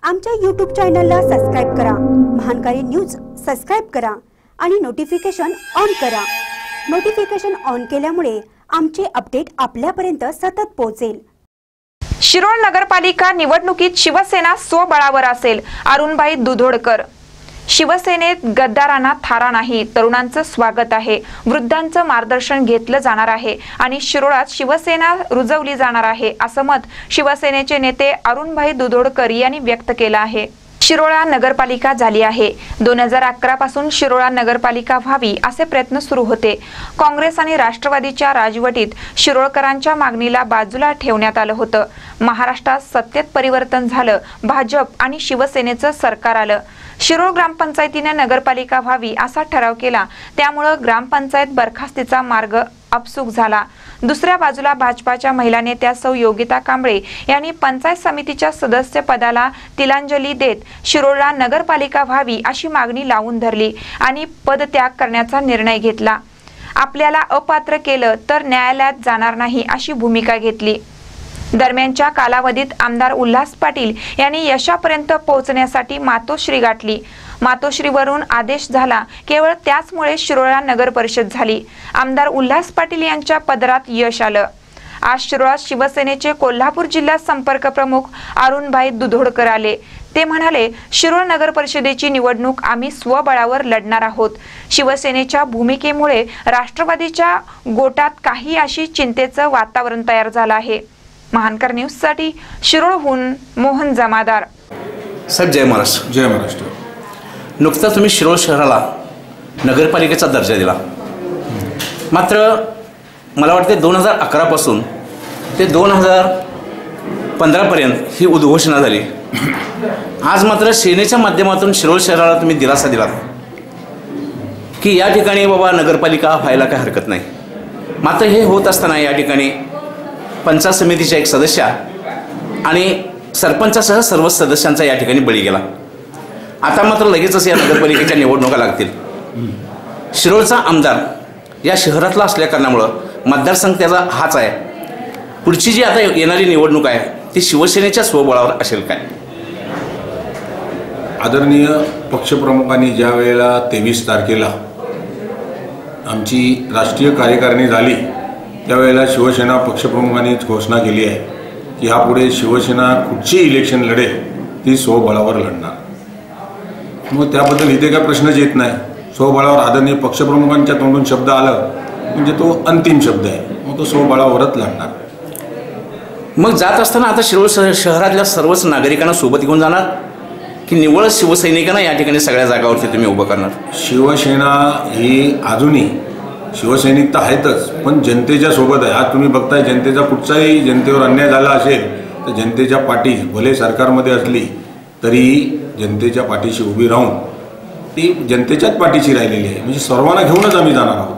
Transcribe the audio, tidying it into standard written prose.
आमच्या YouTube चॅनलला subscribe करा, महानकारी न्यूज सबस्क्राइब करा आणि नोटिफिकेशन ऑन करा। नोटिफिकेशन ऑन केल्यामुळे आमचे अपडेट आपल्यापर्यंत सतत पोहोचेल। शिरोळ नगरपालिका निवडणुकीत शिवसेना स्वबळावर असेल, अरुणभाई दुधोडकर। शिवसेनेत गद्दारांना थारा नाही, तरुणांचं स्वागत आहे, वृद्धांचं मार्गदर्शन घेतलं जाणार आहे आणि शिरोळात शिवसेना रुजवली जाणार आहे, असं मत शिवसेनेचे नेते अरुणभाई दुधोडकर यांनी व्यक्त केलं आहे। शिरोळा नगरपालिका झाली आहे। 2011 पासून शिरोळा नगरपालिका व्हावी असे प्रयत्न सुरू होते। काँग्रेस आणि राष्ट्रवादीच्या राजवटीत शिरोळकरांच्या मागणीला बाजूला ठेवण्यात आलं होतं। महाराष्ट्रात सत्तेत परिवर्तन झालं, भाजप आणि शिवसेनेचं सरकार आलं। शिरोळ ग्रामपंचायतीने नगरपालिका व्हावी असा ठराव केला, त्यामुळे ग्रामपंचायत बरखास्तीचा मार्ग अपसूक झाला। दुसऱ्या बाजूला भाजपाच्या महिला नेत्या सौ योगिता कांबळे यांनी पंचायत समितीच्या सदस्य पदाला तिलांजली देत शिरोळला नगरपालिका व्हावी अशी मागणी लावून धरली आणि पदत्याग करण्याचा निर्णय घेतला। आपल्याला अपात्र केलं तर न्यायालयात जाणार नाही अशी भूमिका घेतली। दरम्यानच्या कालावधीत आमदार उल्हास पाटील यांनी यशापर्यंत पोहोचण्यासाठी मातोश्री गाठली। मातोश्रीवरून आदेश झाला, केवळ त्याचमुळे शिरोळा नगर परिषद झाली। आमदार उल्हास पाटील यांच्या पदरात यश आलं। आज शिरोळात शिवसेनेचे कोल्हापूर जिल्हा संपर्क प्रमुख अरुणभाई दुधोडकर आले। ते म्हणाले, शिरोळ नगर परिषदेची निवडणूक आम्ही स्वबळावर लढणार आहोत। शिवसेनेच्या भूमिकेमुळे राष्ट्रवादीच्या गोटात काही अशी चिंतेचं वातावरण तयार झालं आहे। महानकर न्यूज साठी शिरोळहून मोहन जमादार। साहेब, जय महाराष्ट्र। जय महाराष्ट्र। नुकताच तुम्ही शिरोळ शहराला नगरपालिकेचा दर्जा दिला, मात्र मला वाटते 2011 पासून ते 2015 पर्यंत ही उद्घोषणा झाली। आज मात्र सेनेच्या माध्यमातून शिरोळ शहराला तुम्ही दिलासा दिला की या ठिकाणी बाबा नगरपालिका व्हायला काही हरकत नाही। मात्र हे होत असताना या ठिकाणी पंचायत समितीच्या एक सदस्या आणि सरपंचासह सर्व सदस्यांचा या ठिकाणी बळी गेला। आता मात्र लगेचच या नगरपालिकेच्या निवडणुका लागतील। शिरोळचा आमदार या शहरातला असल्या कारणामुळं मतदारसंघ त्याचा हाच आहे। पुढची जी आता येणारी निवडणूक आहे ती शिवसेनेच्या स्वबळावर असेल काय? आदरणीय पक्षप्रमुखांनी ज्या वेळेला 23 तारखेला आमची राष्ट्रीय कार्यकारिणी झाली, त्यावेळेला शिवसेना पक्षप्रमुखांनी घोषणा केली आहे की यापुढे शिवसेना कुठची इलेक्शन लढेल ती स्वबळावर लढणार। मग त्याबद्दल इथे काय प्रश्नच येत नाही। स्वबळावर आदरणीय पक्षप्रमुखांच्या तोंडून शब्द आलं म्हणजे तो अंतिम शब्द आहे, मग तो स्वबळावरच लढणार। मग जात असताना आता शिरोळ शहरातल्या सर्वच नागरिकांना सोबत घेऊन जाणार की निव्वळ शिवसैनिकांना या ठिकाणी सगळ्या जागावरती तुम्ही उभं करणार? शिवसेना ही अजूनही शिवसैनिक तर आहेतच, पण जनतेच्या सोबत आहे। आज तुम्ही बघताय जनतेचा कुठचाही जनतेवर अन्याय झाला असेल तर जनतेच्या पाठी भले सरकारमध्ये असली तरी जनतेच्या पाठीशी उभी राहून ती जनतेच्याच पाठीशी राहिलेली आहे। म्हणजे सर्वांना घेऊनच आम्ही जाणार आहोत।